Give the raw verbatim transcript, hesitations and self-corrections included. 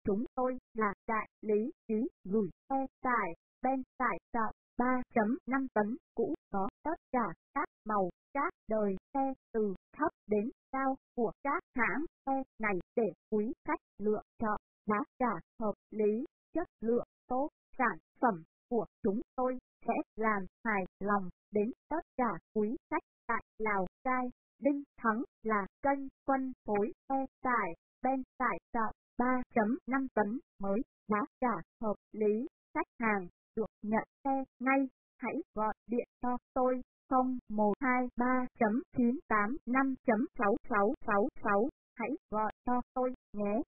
chúng tôi là đại lý ký gửi xe tải Ben tải trọng ba phẩy năm tấn, cũng có tất cả các màu các đời xe từ thấp đến cao của các hãng xe này để quý khách lựa chọn. Giá cả hợp lý, chất lượng tốt, sản phẩm của chúng tôi sẽ làm hài lòng đến tất cả quý khách tại Lào Cai. Đinh Thắng là kênh phân phối xe tải Ben tải trọng ba phẩy năm tấn mới, giá cả hợp lý, khách hàng được nhận xe ngay. Hãy gọi điện cho tôi không một hai ba chín tám năm sáu sáu sáu sáu. Hãy gọi cho tôi nhé.